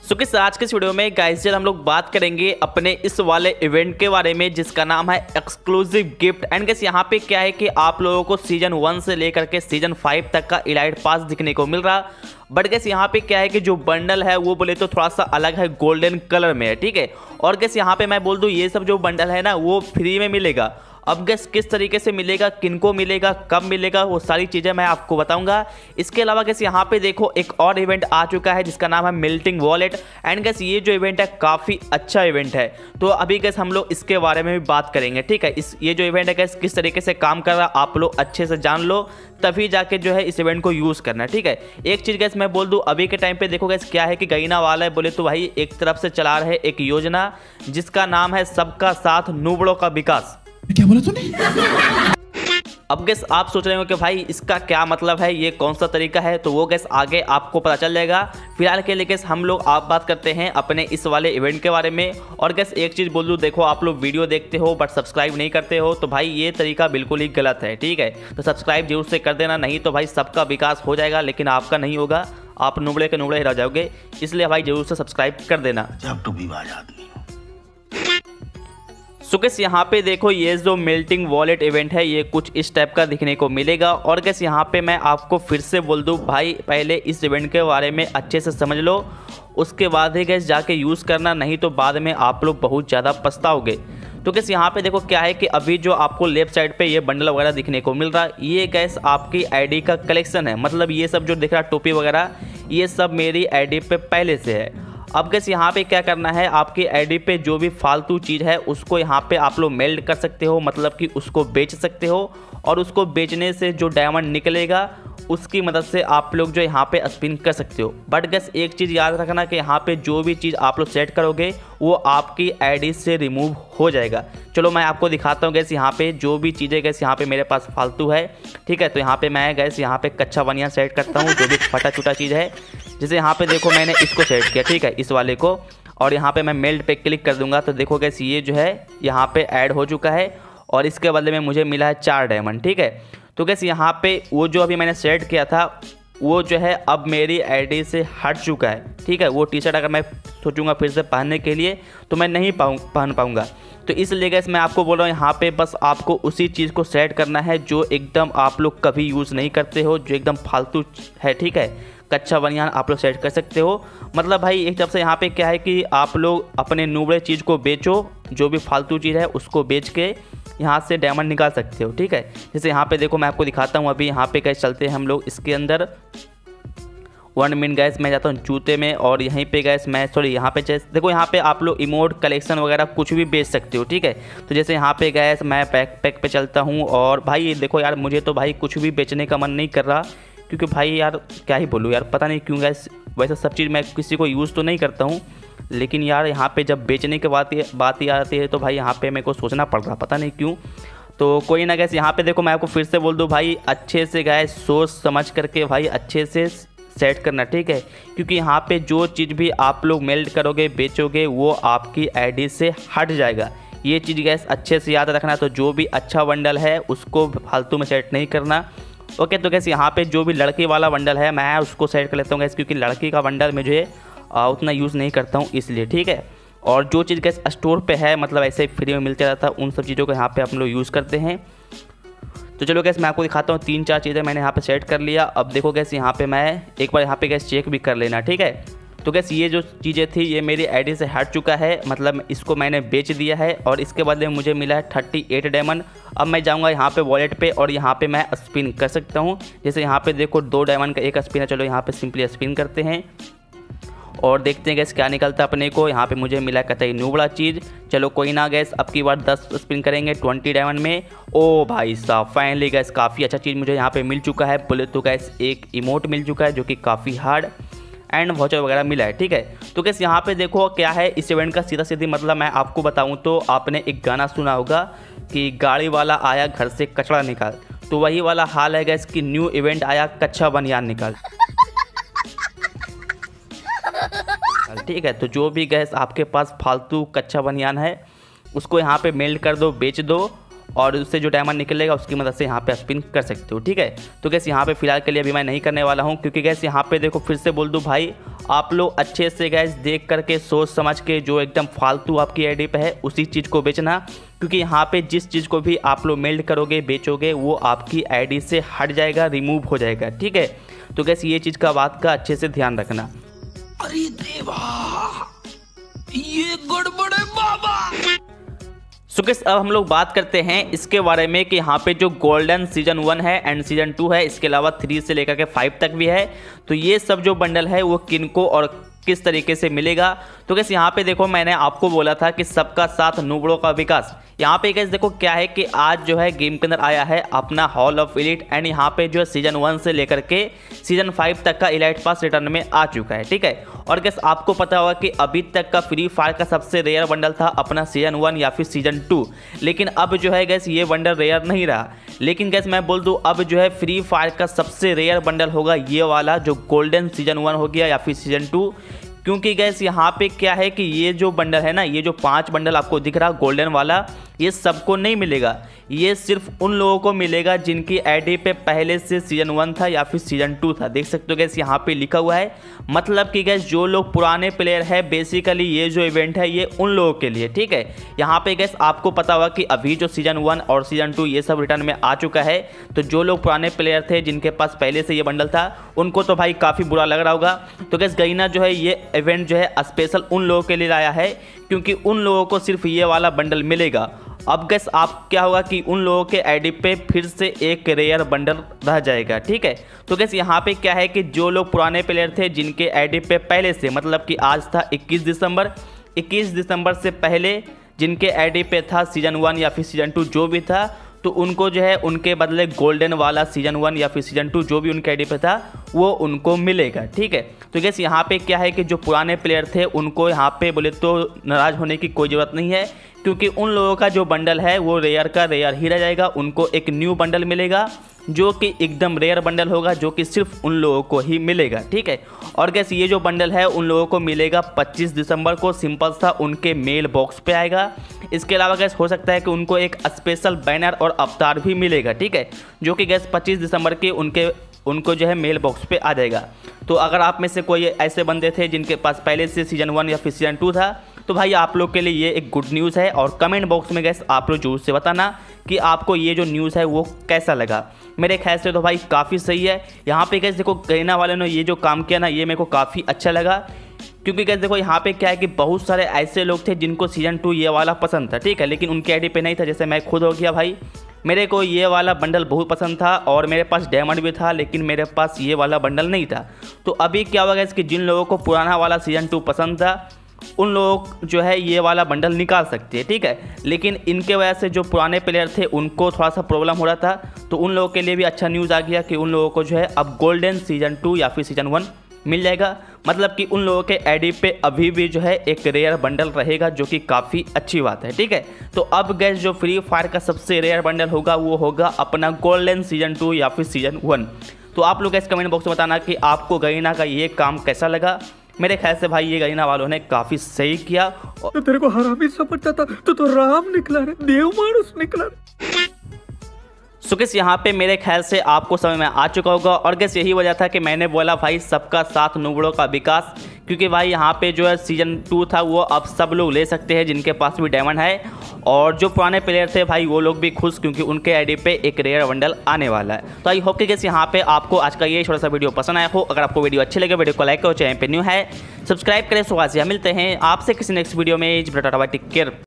किस आज के इस वीडियो में गाइस हम लोग बात करेंगे अपने इस वाले इवेंट के बारे में जिसका नाम है एक्सक्लूसिव गिफ्ट। एंड गाइस यहाँ पे क्या है कि आप लोगों को सीजन 1 से लेकर के सीजन 5 तक का इलाइट पास दिखने को मिल रहा। बट गाइस यहाँ पे क्या है कि जो बंडल है वो बोले तो थोड़ा सा अलग है, गोल्डन कलर में है, ठीक है। और गाइस यहाँ पे मैं बोल दूँ ये सब जो बंडल है ना वो फ्री में मिलेगा। अब गैस किस तरीके से मिलेगा, किनको मिलेगा, कब मिलेगा, वो सारी चीज़ें मैं आपको बताऊंगा। इसके अलावा गैस यहाँ पे देखो एक और इवेंट आ चुका है जिसका नाम है मेल्टिंग वॉलेट। एंड गैस ये जो इवेंट है काफ़ी अच्छा इवेंट है, तो अभी गैस हम लोग इसके बारे में भी बात करेंगे, ठीक है। ये जो इवेंट है गैस किस तरीके से काम कर रहा है आप लोग अच्छे से जान लो, तभी जाके जो है इस इवेंट को यूज़ करना है, ठीक है। एक चीज़ गैस मैं बोल दूँ अभी के टाइम पे देखो गैस क्या है कि गईना वाला है बोले तो भाई एक तरफ से चला रहे एक योजना जिसका नाम है सबका साथ नूबड़ों का विकास। क्या बोला तूने? अब गैस आप सोच रहे हो कि भाई इसका क्या मतलब है, ये कौन सा तरीका है, तो वो गैस आगे आपको पता चल जाएगा। फिलहाल के लिए गैस हम लोग आप बात करते हैं अपने इस वाले इवेंट के बारे में। और गैस एक चीज़ बोल दूँ, देखो आप लोग वीडियो देखते हो बट सब्सक्राइब नहीं करते हो तो भाई ये तरीका बिल्कुल ही गलत है, ठीक है। तो सब्सक्राइब जरूर से कर देना, नहीं तो भाई सबका विकास हो जाएगा लेकिन आपका नहीं होगा, आप नुबड़े के नुबड़े ही रह जाओगे। इसलिए भाई जरूर से सब्सक्राइब कर देना। जब तो भी बाज आदमी। सो गैस यहाँ पे देखो ये जो मेल्टिंग वॉलेट इवेंट है ये कुछ इस टाइप का दिखने को मिलेगा। और गैस यहाँ पे मैं आपको फिर से बोल दूँ भाई पहले इस इवेंट के बारे में अच्छे से समझ लो, उसके बाद ही गैस जाके यूज़ करना, नहीं तो बाद में आप लोग बहुत ज़्यादा पछताओगे। तो गैस यहाँ पे देखो क्या है कि अभी जो आपको लेफ्ट साइड पे ये बंडल वगैरह दिखने को मिल रहा ये गैस आपकी आईडी का कलेक्शन है। मतलब ये सब जो दिख रहा टोपी वगैरह ये सब मेरी आईडी पे पहले से है। अब गैस यहाँ पे क्या करना है, आपकी आईडी पे जो भी फालतू चीज़ है उसको यहाँ पे आप लोग मेल्ट कर सकते हो, मतलब कि उसको बेच सकते हो। और उसको बेचने से जो डायमंड निकलेगा उसकी मदद से आप लोग जो यहाँ पे स्पिन कर सकते हो। बट गैस एक चीज़ याद रखना कि यहाँ पे जो भी चीज़ आप लोग सेट करोगे वो आपकी आईडी से रिमूव हो जाएगा। चलो मैं आपको दिखाता हूँ गैस यहाँ पे जो भी चीज़ें गैस यहाँ पे मेरे पास फालतू है, ठीक है। तो यहाँ पे मैं गैस यहाँ पे कच्चा बनिया सेट करता हूँ, जो भी फटा छुटा चीज़ है। जैसे यहाँ पे देखो मैंने इसको सेट किया, ठीक है, इस वाले को। और यहाँ पे मैं मेल्ट पे क्लिक कर दूंगा तो देखो गैस ये जो है यहाँ पे ऐड हो चुका है और इसके बदले में मुझे मिला है 4 डायमंड, ठीक है। तो गैस यहाँ पे वो जो अभी मैंने सेट किया था वो जो है अब मेरी आईडी से हट चुका है, ठीक है। वो टी शर्ट अगर मैं सोचूंगा फिर से पहनने के लिए तो मैं नहीं पहन पाऊँगा। तो इसलिए गैस मैं आपको बोल रहा हूँ यहाँ पे बस आपको उसी चीज़ को सेट करना है जो एकदम आप लोग कभी यूज़ नहीं करते हो, जो एकदम फालतू है, ठीक है। कच्चा बनियान आप लोग सेट कर सकते हो। मतलब भाई एक तरफ से यहाँ पे क्या है कि आप लोग अपने नूबड़े चीज़ को बेचो, जो भी फालतू चीज़ है उसको बेच के यहाँ से डायमंड निकाल सकते हो, ठीक है। जैसे यहाँ पे देखो मैं आपको दिखाता हूँ, अभी यहाँ पे गैस चलते हैं हम लोग इसके अंदर 1 मिनट गैस मैं जाता हूँ जूते में। और यहीं पे गैस मैं सॉरी यहाँ पे देखो यहाँ पे आप लोग इमोट कलेक्शन वगैरह कुछ भी बेच सकते हो, ठीक है। तो जैसे यहाँ पे गैस मैं पैक पे चलता हूँ और भाई देखो यार मुझे तो भाई कुछ भी बेचने का मन नहीं कर रहा, क्योंकि भाई यार क्या ही बोलूँ यार, पता नहीं क्यों गैस। वैसे सब चीज़ मैं किसी को यूज़ तो नहीं करता हूँ, लेकिन यार यहाँ पे जब बेचने के बात ही आती है तो भाई यहाँ पे मेरे को सोचना पड़ रहा, पता नहीं क्यों। तो कोई ना गैस यहाँ पे देखो मैं आपको फिर से बोल दूँ भाई अच्छे से गैस सोच समझ करके भाई अच्छे से सेट करना, ठीक है। क्योंकि यहाँ पे जो चीज़ भी आप लोग मेल्ट करोगे बेचोगे वो आपकी आईडी से हट जाएगा। ये चीज़ गैस अच्छे से याद रखना। तो जो भी अच्छा बंडल है उसको फालतू में सेट नहीं करना, ओके। तो गैस यहाँ पे जो भी लड़की वाला बंडल है मैं उसको सेट कर लेता हूँ गैस, क्योंकि लड़की का बंडल मुझे उतना यूज़ नहीं करता हूँ इसलिए, ठीक है। और जो चीज़ गैस स्टोर पे है मतलब ऐसे फ्री में मिलता रहता है उन सब चीज़ों को यहाँ पे हम लोग यूज़ करते हैं। तो चलो गैस मैं आपको दिखाता हूँ, 3-4 चीज़ें मैंने यहाँ पे सेट कर लिया। अब देखो गैस यहाँ पे मैं एक बार यहाँ पे गैस चेक भी कर लेना, ठीक है। तो गैस ये जो चीज़ें थी ये मेरी आईडी से हट चुका है, मतलब इसको मैंने बेच दिया है और इसके बदले मुझे मिला है 38 डायमंड। अब मैं जाऊँगा यहाँ पे वॉलेट पे और यहाँ पे मैं स्पिन कर सकता हूँ। जैसे यहाँ पे देखो 2 डायमंड का एक स्पिन है, चलो यहाँ पे सिंपली स्पिन करते हैं और देखते हैं गैस क्या निकलता है अपने को। यहाँ पे मुझे मिला कतई नूबड़ा चीज़, चलो कोई ना गैस अब की बार 10 स्पिन करेंगे 20 डायमंड में। ओ भाई साहब फाइनली गैस काफ़ी अच्छा चीज़ मुझे यहाँ पे मिल चुका है। बोले तो गैस एक इमोट मिल चुका है जो कि काफ़ी हार्ड एंड वाउचर वगैरह मिला है, ठीक है। तो गैस यहाँ पे देखो क्या है इस इवेंट का सीधा सीधी मतलब मैं आपको बताऊँ तो आपने एक गाना सुना होगा कि गाड़ी वाला आया घर से कचरा निकाल, तो वही वाला हाल है गैस कि न्यू इवेंट आया कच्चा बनियान निकाल, ठीक है। तो जो भी गैस आपके पास फालतू कच्चा बनियान है उसको यहाँ पे मेल्ट कर दो, बेच दो और उससे जो डायमंड निकलेगा उसकी मदद से यहाँ पे स्पिन कर सकते हो, ठीक है। तो गैस यहाँ पे फिलहाल के लिए अभी मैं नहीं करने वाला हूँ, क्योंकि गैस यहाँ पे देखो फिर से बोल दूँ भाई, आप लोग अच्छे से गैस देख करके सोच समझ के जो एकदम फालतू आपकी आईडी पे है उसी चीज़ को बेचना, क्योंकि यहाँ पे जिस चीज़ को भी आप लोग मेल्ट करोगे बेचोगे वो आपकी आईडी से हट जाएगा, रिमूव हो जाएगा, ठीक है। तो गैस ये चीज़ का बात का अच्छे से ध्यान रखना। अरे देवा, ये गड़बड़ है बाबा। सो गाइस अब हम लोग बात करते हैं इसके बारे में कि यहाँ पे जो गोल्डन सीजन 1 है एंड सीजन 2 है, इसके अलावा 3 से लेकर के 5 तक भी है, तो ये सब जो बंडल है वो किनको और किस तरीके से मिलेगा। तो गाइस यहाँ पे देखो मैंने आपको बोला था कि सबका साथ नूबड़ों का विकास। यहाँ पे गाइस देखो क्या है कि आज जो है गेम के अंदर आया है अपना हॉल ऑफ एलीट एंड यहाँ पे जो है सीजन 1 से लेकर के सीजन 5 तक का इलाइट पास रिटर्न में आ चुका है, ठीक है। और गाइस आपको पता होगा कि अभी तक का फ्री फायर का सबसे रेयर बंडल था अपना सीजन 1 या फिर सीजन 2, लेकिन अब जो है गाइस ये बंडल रेयर नहीं रहा। लेकिन गाइस मैं बोल दूं अब जो है फ्री फायर का सबसे रेयर बंडल होगा ये वाला जो गोल्डन सीजन 1 हो गया या फिर सीजन 2, क्योंकि गैस यहाँ पे क्या है कि ये जो बंडल है ना, ये जो 5 बंडल आपको दिख रहा गोल्डन वाला, ये सबको नहीं मिलेगा, ये सिर्फ उन लोगों को मिलेगा जिनकी आईडी पे पहले से सीजन 1 था या फिर सीजन 2 था। देख सकते हो गैस यहाँ पे लिखा हुआ है, मतलब कि गैस जो लोग पुराने प्लेयर है बेसिकली ये जो इवेंट है ये उन लोगों के लिए, ठीक है। यहाँ पे गैस आपको पता होगा कि अभी जो सीजन 1 और सीजन 2 ये सब रिटर्न में आ चुका है, तो जो लोग पुराने प्लेयर थे जिनके पास पहले से ये बंडल था उनको तो भाई काफ़ी बुरा लग रहा होगा। तो गैस गरीना जो है ये इवेंट जो है स्पेशल उन लोगों के लिए लाया है, क्योंकि उन लोगों को सिर्फ ये वाला बंडल मिलेगा। अब गैस आप क्या होगा कि उन लोगों के आईडी पे फिर से एक रेयर बंडल रह जाएगा, ठीक है। तो गैस यहाँ पे क्या है कि जो लोग पुराने प्लेयर थे जिनके आईडी पे पहले से, मतलब कि आज था 21 दिसंबर से पहले जिनके आईडी पे था सीजन 1 या फिर सीजन 2 जो भी था, तो उनको जो है उनके बदले गोल्डन वाला सीजन 1 या फिर सीजन 2 जो भी उनके आईडी पे था वो उनको मिलेगा, ठीक है। तो गैस यहाँ पे क्या है कि जो पुराने प्लेयर थे उनको यहाँ पे बोले तो नाराज़ होने की कोई ज़रूरत नहीं है, क्योंकि उन लोगों का जो बंडल है वो रेयर का रेयर ही रह जाएगा। उनको एक न्यू बंडल मिलेगा जो कि एकदम रेयर बंडल होगा, जो कि सिर्फ उन लोगों को ही मिलेगा, ठीक है। और गैस ये जो बंडल है उन लोगों को मिलेगा 25 दिसंबर को, सिंपल सा उनके मेल बॉक्स पे आएगा। इसके अलावा गैस हो सकता है कि उनको एक स्पेशल बैनर और अवतार भी मिलेगा, ठीक है, जो कि गैस 25 दिसंबर के उनको जो है मेल बॉक्स पे आ जाएगा। तो अगर आप में से कोई ऐसे बंदे थे जिनके पास पहले से सीजन 1 या फिर सीजन 2 था, तो भाई आप लोग के लिए ये एक गुड न्यूज़ है। और कमेंट बॉक्स में गैस आप लोग जरूर से बताना कि आपको ये जो न्यूज़ है वो कैसा लगा। मेरे ख्याल से तो भाई काफ़ी सही है। यहाँ पे गैस देखो गरीना वाले ने ये जो काम किया ना, ये मेरे को काफ़ी अच्छा लगा, क्योंकि गैस देखो यहाँ पे क्या है कि बहुत सारे ऐसे लोग थे जिनको सीजन 2 ये वाला पसंद था, ठीक है, लेकिन उनके आईडी पे नहीं था। जैसे मैं खुद हो गया भाई, मेरे को ये वाला बंडल बहुत पसंद था और मेरे पास डायमंड भी था, लेकिन मेरे पास ये वाला बंडल नहीं था। तो अभी क्या होगा कि जिन लोगों को पुराना वाला सीजन 2 पसंद था उन लोग जो है ये वाला बंडल निकाल सकते हैं, ठीक है। लेकिन इनके वजह से जो पुराने प्लेयर थे उनको थोड़ा सा प्रॉब्लम हो रहा था, तो उन लोगों के लिए भी अच्छा न्यूज़ आ गया कि उन लोगों को जो है अब गोल्डन सीजन 2 या फिर सीजन 1 मिल जाएगा। मतलब कि उन लोगों के आईडी पे अभी भी जो है एक रेयर बंडल रहेगा, जो कि काफ़ी अच्छी बात है, ठीक है। तो अब गैस जो फ्री फायर का सबसे रेयर बंडल होगा वो होगा अपना गोल्डन सीजन 2 या फिर सीजन 1। तो आप लोग गैस कमेंट बॉक्स में बताना कि आपको गरीना का ये काम कैसा लगा। मेरे ख्याल से भाई ये गरीना वालों ने काफ़ी सही किया। तो तेरे को हरामी समझता था तो राम निकला रे, देव मानुस निकला रे। सो गैस यहाँ पे मेरे ख्याल से आपको समझ में आ चुका होगा। और गैस यही वजह था कि मैंने बोला भाई सबका साथ नूबड़ों का विकास, क्योंकि भाई यहाँ पे जो है सीजन 2 था वो अब सब लोग ले सकते हैं जिनके पास भी डायमंड है, और जो पुराने प्लेयर थे भाई वो लोग भी खुश, क्योंकि उनके आईडी पे एक रेयर बंडल आने वाला है। तो आई होप कि गैस यहाँ पे आपको आज का ये छोटा सा वीडियो पसंद आया हो। अगर आपको वीडियो अच्छी लगे वीडियो को लाइक करो, चैनल पे न्यू है सब्सक्राइब करें। सो आज मिलते हैं आपसे किसी नेक्स्ट वीडियो में। Take care.